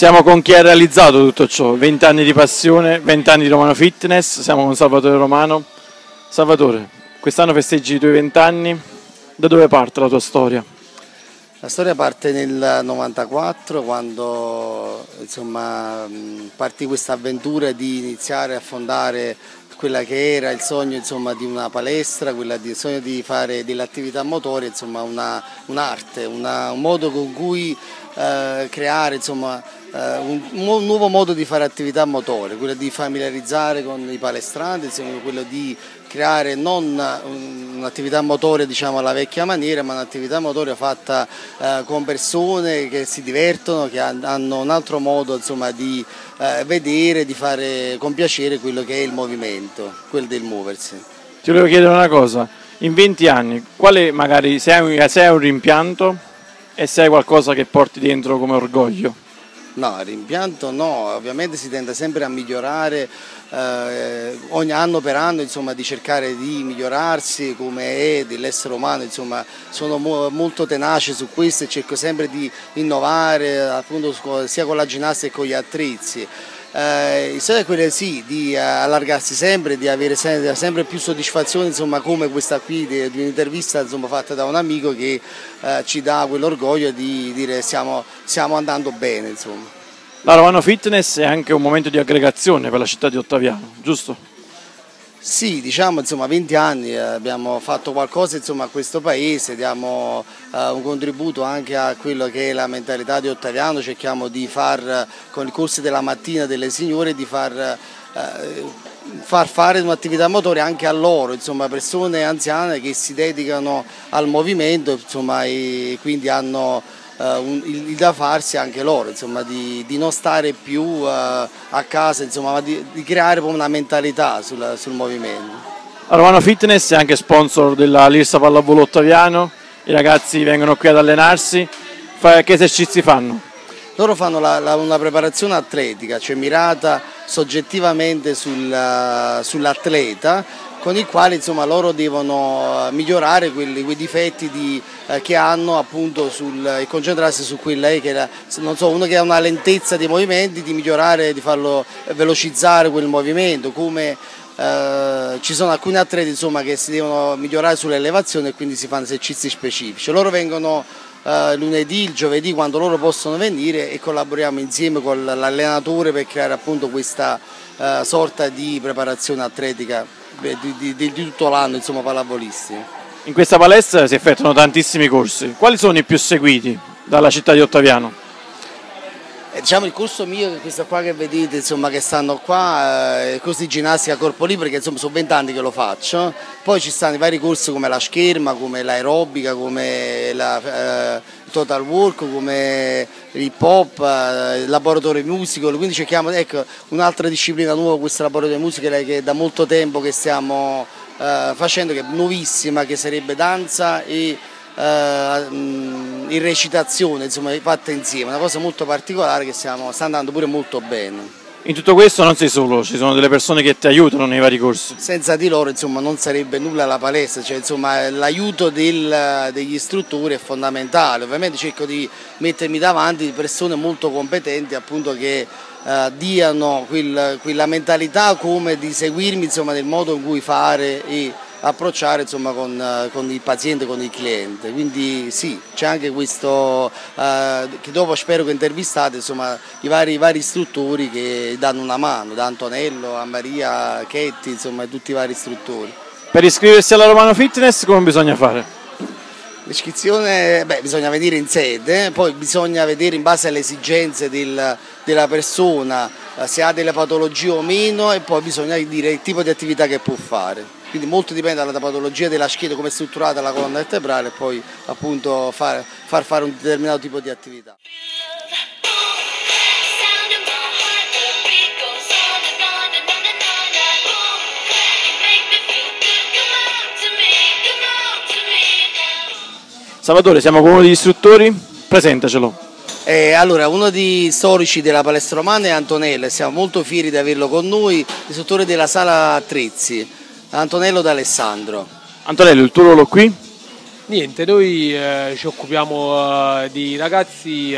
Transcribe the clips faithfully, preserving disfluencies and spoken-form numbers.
Siamo con chi ha realizzato tutto ciò, venti anni di passione, venti anni di Romano Fitness, siamo con Salvatore Romano. Salvatore, quest'anno festeggi i tuoi venti anni, da dove parte la tua storia? La storia parte nel novantaquattro, quando insomma, partì questa avventura di iniziare a fondare quella che era il sogno insomma, di una palestra, quella di, il sogno di fare dell'attività motoria, insomma un'arte, un, un modo con cui eh, creare insomma, eh, un, un nuovo modo di fare attività motoria, quello di familiarizzare con i palestranti, insomma, quello di creare non un'attività motoria diciamo alla vecchia maniera, ma un'attività motoria fatta eh, con persone che si divertono, che hanno un altro modo insomma, di eh, vedere, di fare con piacere quello che è il movimento, quello del muoversi. Ti volevo chiedere una cosa, in venti anni, quale magari se hai, se hai un rimpianto e se hai qualcosa che porti dentro come orgoglio? No, rimpianto no, ovviamente si tende sempre a migliorare, eh, ogni anno per anno insomma, di cercare di migliorarsi come è dell'essere umano, insomma, sono mo molto tenace su questo e cerco sempre di innovare appunto, sia con la ginnastica che con gli attrezzi. Eh, il sogno è quello sì, di allargarsi sempre, di avere sempre, sempre più soddisfazione insomma, come questa qui di, di un'intervista insomma, fatta da un amico che eh, ci dà quell'orgoglio di dire stiamo, stiamo andando bene. Insomma. La Romano Fitness è anche un momento di aggregazione per la città di Ottaviano, giusto? Sì, diciamo insomma venti anni eh, abbiamo fatto qualcosa insomma, a questo paese, diamo eh, un contributo anche a quello che è la mentalità di Ottaviano, cerchiamo di far con i corsi della mattina delle signore di far, eh, far fare un'attività motoria anche a loro, insomma persone anziane che si dedicano al movimento insomma, e quindi hanno Uh, un, il, il da farsi anche loro, insomma, di, di non stare più uh, a casa, insomma, ma di, di creare una mentalità sul, sul movimento. La Romano Fitness è anche sponsor della Lirsa Pallavolo Ottaviano, i ragazzi vengono qui ad allenarsi, che esercizi fanno? Loro fanno la, la, una preparazione atletica, cioè mirata soggettivamente sul, sull'atleta, con il quale insomma, loro devono migliorare quelli, quei difetti di, eh, che hanno appunto sul, e concentrarsi su quella che la, non so, uno che ha una lentezza dei movimenti, di migliorare, di farlo velocizzare quel movimento, come eh, ci sono alcuni atleti insomma, che si devono migliorare sull'elevazione e quindi si fanno esercizi specifici. Loro vengono eh, lunedì, il giovedì quando loro possono venire e collaboriamo insieme con l'allenatore per creare appunto questa eh, sorta di preparazione atletica Di, di, di tutto l'anno, insomma, pallavolisti. In questa palestra si effettuano tantissimi corsi. Quali sono i più seguiti dalla città di Ottaviano? Eh, diciamo il corso mio, questo qua che vedete, insomma, che stanno qua, eh, il corso di ginnastica a corpo libero, che insomma sono vent'anni che lo faccio. Poi ci stanno i vari corsi come la scherma, come l'aerobica, come la eh, total work, come l'hip hop, il laboratorio musical, quindi cerchiamo ecco, un'altra disciplina nuova, questo laboratorio musical che è da molto tempo che stiamo eh, facendo, che è nuovissima, che sarebbe danza e eh, in recitazione, insomma, fatta insieme, una cosa molto particolare che stiamo, sta andando pure molto bene. In tutto questo non sei solo, ci sono delle persone che ti aiutano nei vari corsi. Senza di loro insomma, non sarebbe nulla la palestra, cioè, l'aiuto del, degli istruttori è fondamentale, ovviamente cerco di mettermi davanti persone molto competenti appunto, che eh, diano quel, quella mentalità come di seguirmi insomma, nel modo in cui fare e approcciare insomma, con, con il paziente, con il cliente, quindi sì, c'è anche questo eh, che dopo spero che intervistate insomma, i, vari, i vari istruttori che danno una mano, da Antonello a Maria Chetti, insomma tutti i vari istruttori. Per iscriversi alla Romano Fitness come bisogna fare? L'iscrizione, beh, bisogna venire in sede, poi bisogna vedere in base alle esigenze del, della persona se ha delle patologie o meno e poi bisogna dire il tipo di attività che può fare. Quindi molto dipende dalla patologia della schiena, come è strutturata la colonna vertebrale e poi appunto far, far fare un determinato tipo di attività. Salvatore, siamo con uno degli istruttori, presentacelo. Eh, allora, uno dei storici della palestra romana è Antonello e siamo molto fieri di averlo con noi, istruttore della sala attrezzi. Antonello D'Alessandro. Antonello, il tuo ruolo qui? Niente, noi eh, ci occupiamo eh, di ragazzi eh,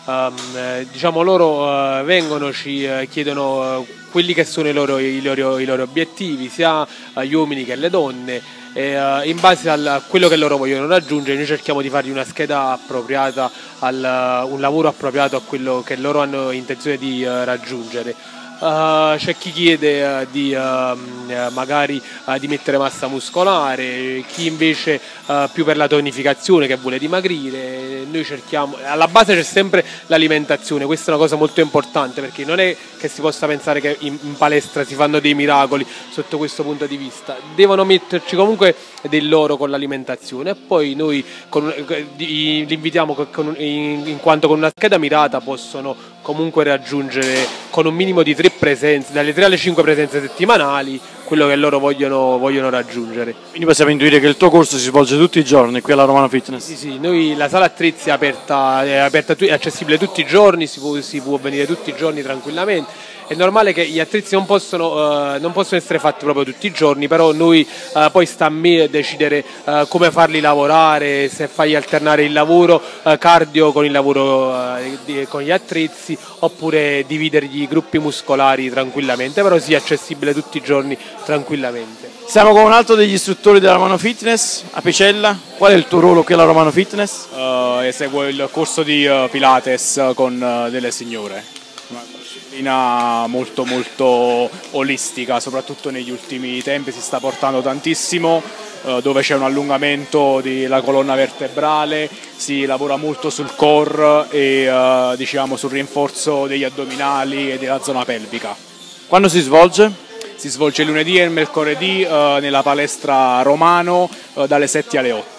um, diciamo loro uh, vengono, ci uh, chiedono uh, quelli che sono i loro, i loro, i loro obiettivi, sia uh, gli uomini che le donne, e uh, in base a quello che loro vogliono raggiungere noi cerchiamo di fargli una scheda appropriata, al, uh, un lavoro appropriato a quello che loro hanno intenzione di uh, raggiungere. Uh, c'è chi chiede uh, di uh, magari uh, di mettere massa muscolare, chi invece uh, più per la tonificazione, che vuole dimagrire. Noi cerchiamo, alla base c'è sempre l'alimentazione, questa è una cosa molto importante, perché non è che si possa pensare che in, in palestra si fanno dei miracoli sotto questo punto di vista, devono metterci comunque del loro con l'alimentazione, e poi noi con, li invitiamo con, in, in quanto con una scheda mirata possono comunque raggiungere con un minimo di tre presenze, dalle tre alle cinque presenze settimanali, quello che loro vogliono, vogliono raggiungere. Quindi possiamo intuire che il tuo corso si svolge tutti i giorni qui alla Romano Fitness? Sì, sì, noi la sala attrezzi è aperta, è, aperta, è accessibile tutti i giorni, si può, si può venire tutti i giorni tranquillamente. È normale che gli attrezzi non possono, uh, non possono essere fatti proprio tutti i giorni, però noi uh, poi sta a me decidere uh, come farli lavorare, se fargli alternare il lavoro uh, cardio con il lavoro uh, di, con gli attrezzi, oppure dividergli i gruppi muscolari tranquillamente, però sì, è accessibile tutti i giorni tranquillamente. Siamo con un altro degli istruttori della Romano Fitness, Apicella. Qual è il tuo ruolo qui alla Romano Fitness? Uh, eseguo il corso di uh, Pilates con uh, delle signore. Una disciplina molto molto olistica, soprattutto negli ultimi tempi si sta portando tantissimo, uh, dove c'è un allungamento della colonna vertebrale, si lavora molto sul core e uh, diciamo sul rinforzo degli addominali e della zona pelvica. Quando si svolge? Si svolge il lunedì e il mercoledì uh, nella palestra Romano uh, dalle sette alle otto.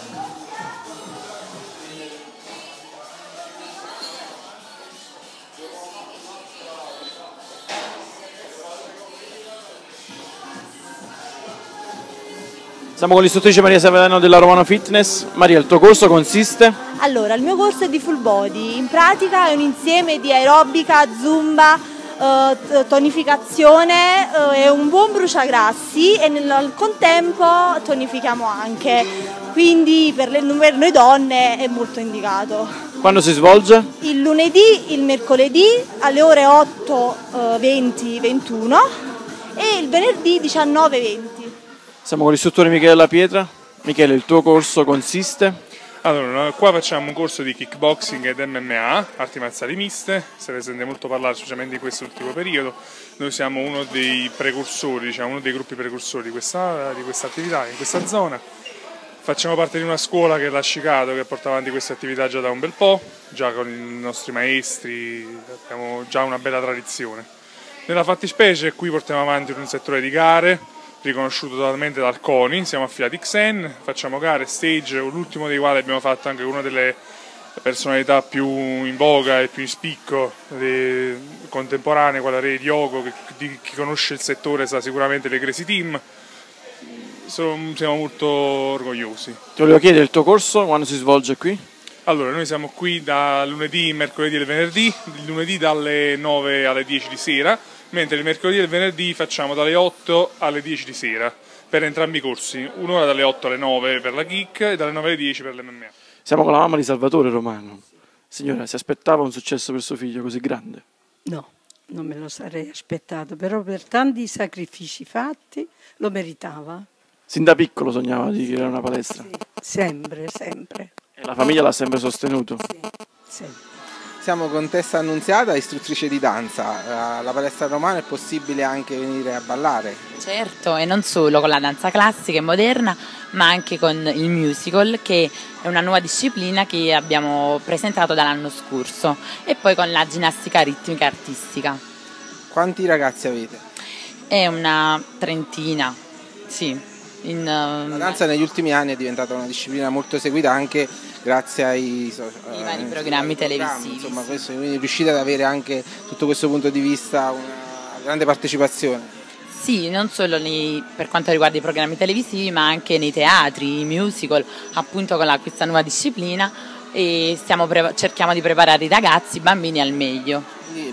Siamo con l'istruttrice Maria Savedano della Romano Fitness. Maria, il tuo corso consiste? Allora, il mio corso è di full body, in pratica è un insieme di aerobica, zumba, eh, tonificazione e eh, un buon bruciagrassi, e nel, al contempo tonifichiamo anche, quindi per, le, per noi donne è molto indicato. Quando si svolge? Il lunedì, il mercoledì alle ore otto, venti, ventuno e il venerdì diciannove venti. Siamo con l'istruttore Michele La Pietra. Michele, il tuo corso consiste? Allora, qua facciamo un corso di kickboxing ed M M A, arti marziali miste, se ne sente molto parlare specialmente in questo ultimo periodo. Noi siamo uno dei precursori, diciamo uno dei gruppi precursori di questa, di questa attività in questa zona. Facciamo parte di una scuola che è la Chicato, che porta avanti queste attività già da un bel po', già con i nostri maestri, abbiamo già una bella tradizione. Nella fattispecie qui portiamo avanti un settore di gare, riconosciuto totalmente dal CONI, siamo affiliati X N, facciamo gare, stage, l'ultimo dei quali abbiamo fatto anche una delle personalità più in voga e più in spicco contemporanee, quella Re Diogo, che di chi conosce il settore sa sicuramente le Crazy Team. Siamo molto orgogliosi. Ti volevo chiedere il tuo corso, quando si svolge qui? Allora, noi siamo qui da lunedì, mercoledì e venerdì, il lunedì dalle nove alle dieci di sera, mentre il mercoledì e il venerdì facciamo dalle otto alle dieci di sera per entrambi i corsi, un'ora dalle otto alle nove per la kick e dalle nove alle dieci per l'M M A. Siamo con la mamma di Salvatore Romano. Signora, si aspettava un successo per suo figlio così grande? No, non me lo sarei aspettato, però per tanti sacrifici fatti lo meritava. Sin da piccolo sognava di creare una palestra? Sì, sempre, sempre. E la famiglia l'ha sempre sostenuto? Sì, sempre. Siamo con Tessa Annunziata, istruttrice di danza. Alla palestra Romana è possibile anche venire a ballare? Certo, e non solo con la danza classica e moderna, ma anche con il musical, che è una nuova disciplina che abbiamo presentato dall'anno scorso, e poi con la ginnastica ritmica e artistica. Quanti ragazzi avete? È una trentina, sì. In, uh, la danza negli ultimi anni è diventata una disciplina molto seguita anche grazie ai, ai vari uh, programmi televisivi. Insomma, questo, quindi riuscite ad avere anche sotto questo punto di vista una grande partecipazione? Sì, non solo nei, per quanto riguarda i programmi televisivi, ma anche nei teatri, i musical, appunto con la, questa nuova disciplina, e stiamo cerchiamo di preparare i ragazzi, i bambini al meglio. Quindi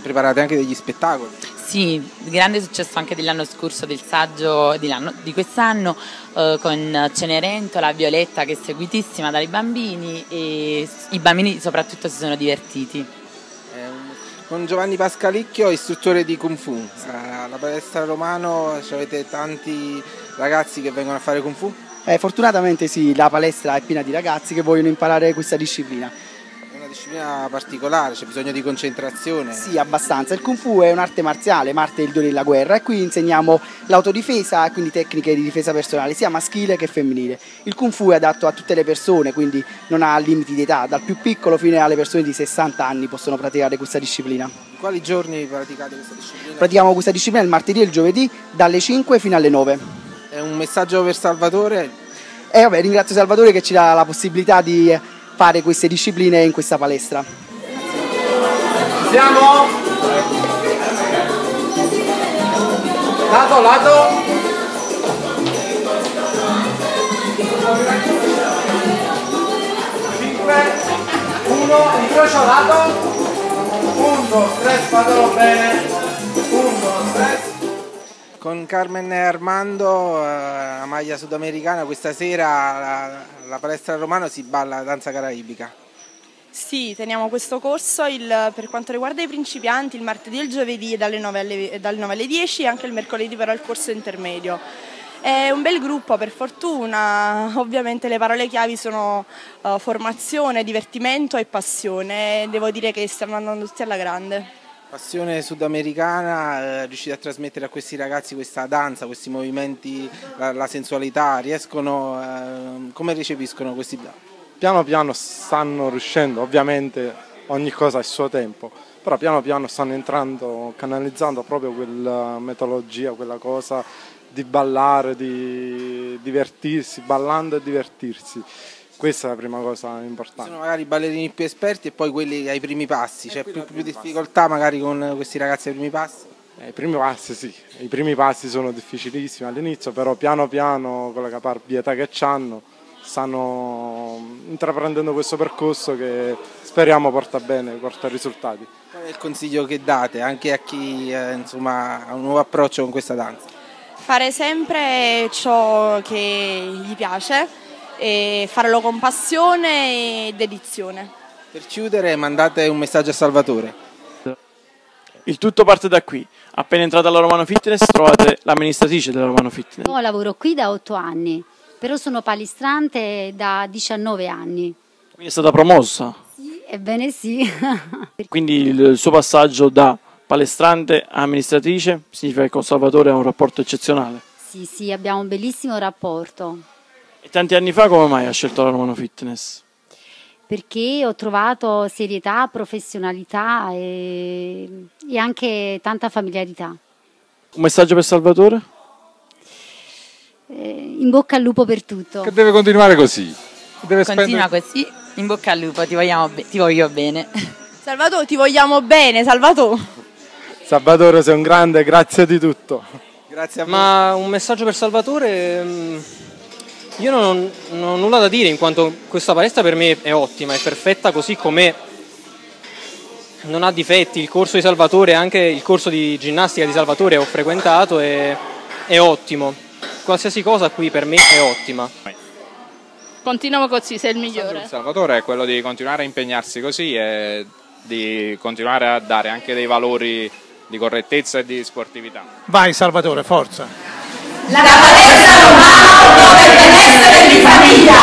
preparate anche degli spettacoli. Sì, grande successo anche dell'anno scorso, del saggio di, di quest'anno, eh, con Cenerentola, Violetta, che è seguitissima dai bambini, e i bambini soprattutto si sono divertiti. Eh, con Giovanni Pascalicchio, istruttore di Kung Fu, alla palestra Romano avete tanti ragazzi che vengono a fare Kung Fu? Eh, fortunatamente sì, la palestra è piena di ragazzi che vogliono imparare questa disciplina. È una disciplina particolare, c'è bisogno di concentrazione. Sì, abbastanza. Il Kung Fu è un'arte marziale, Marte è il dio della guerra, e qui insegniamo l'autodifesa, quindi tecniche di difesa personale, sia maschile che femminile. Il Kung Fu è adatto a tutte le persone, quindi non ha limiti di età, dal più piccolo fino alle persone di sessanta anni possono praticare questa disciplina. In quali giorni praticate questa disciplina? Pratichiamo questa disciplina il martedì e il giovedì dalle cinque fino alle nove. È un messaggio per Salvatore? E vabbè, ringrazio Salvatore che ci dà la possibilità di fare queste discipline in questa palestra. Ci siamo? Lato, lato. cinque, uno, incrocio lato. uno, tre, fatelo bene. uno, tre. Con Carmen e Armando, la maglia sudamericana, questa sera alla palestra Romano si balla danza caraibica. Sì, teniamo questo corso il, per quanto riguarda i principianti il martedì e il giovedì dalle nove alle, dalle nove alle dieci, e anche il mercoledì però il corso intermedio. È un bel gruppo, per fortuna. Ovviamente le parole chiavi sono uh, formazione, divertimento e passione. Devo dire che stiamo andando tutti alla grande. Passione sudamericana, eh, riuscite a trasmettere a questi ragazzi questa danza, questi movimenti, la, la sensualità, riescono, eh, come recepiscono questi? Piano piano stanno riuscendo, ovviamente ogni cosa ha il suo tempo, però piano piano stanno entrando, canalizzando proprio quella metodologia, quella cosa di ballare, di divertirsi, ballando e divertirsi. Questa è la prima cosa importante. Sono magari i ballerini più esperti e poi quelli ai primi passi, c'è più, più difficoltà magari con questi ragazzi ai primi passi? Eh, I primi passi sì, i primi passi sono difficilissimi all'inizio, però piano piano con la caparbietà che hanno stanno intraprendendo questo percorso che speriamo porta bene, porta risultati. Qual è il consiglio che date anche a chi eh, insomma, ha un nuovo approccio con questa danza? Fare sempre ciò che gli piace, e farlo con passione e dedizione. Per chiudere mandate un messaggio a Salvatore. Il tutto parte da qui. Appena entrate alla Romano Fitness trovate l'amministratrice della Romano Fitness. Io lavoro qui da otto anni, però sono palestrante da diciannove anni. Quindi è stata promossa? Sì, ebbene sì. Quindi il suo passaggio da palestrante a amministratrice significa che con Salvatore ha un rapporto eccezionale? Sì, sì, abbiamo un bellissimo rapporto. E tanti anni fa come mai ha scelto la Romano Fitness? Perché ho trovato serietà, professionalità e, e anche tanta familiarità. Un messaggio per Salvatore? Eh, in bocca al lupo per tutto. Che deve continuare così. Deve Continua spendere... così, in bocca al lupo, ti, vogliamo be- ti voglio bene. Salvatore, ti vogliamo bene, Salvatore. Salvatore, sei un grande, grazie di tutto. Grazie a voi. Ma un messaggio per Salvatore... Io non, non ho nulla da dire, in quanto questa palestra per me è ottima, è perfetta così com'è, non ha difetti. Il corso di Salvatore, anche il corso di ginnastica di Salvatore ho frequentato, e è ottimo. Qualsiasi cosa qui per me è ottima. Continuiamo così, sei il migliore. Il Salvatore è quello di continuare a impegnarsi così e di continuare a dare anche dei valori di correttezza e di sportività. Vai Salvatore, forza! La palestra Romano per il benessere di famiglia.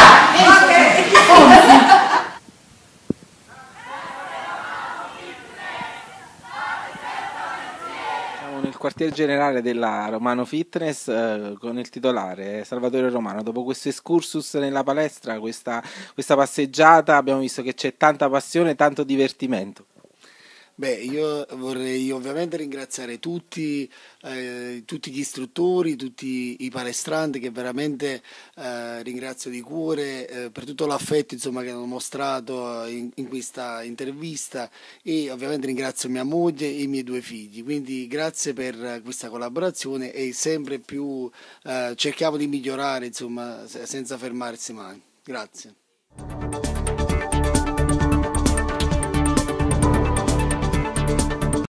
Siamo nel quartier generale della Romano Fitness eh, con il titolare Salvatore Romano. Dopo questo excursus nella palestra, questa, questa passeggiata, abbiamo visto che c'è tanta passione, tanto divertimento. Beh, io vorrei ovviamente ringraziare tutti, eh, tutti gli istruttori, tutti i palestranti che veramente eh, ringrazio di cuore eh, per tutto l'affetto insomma, che hanno mostrato in, in questa intervista, e ovviamente ringrazio mia moglie e i miei due figli, quindi grazie per questa collaborazione, e sempre più eh, cerchiamo di migliorare insomma, senza fermarsi mai. Grazie.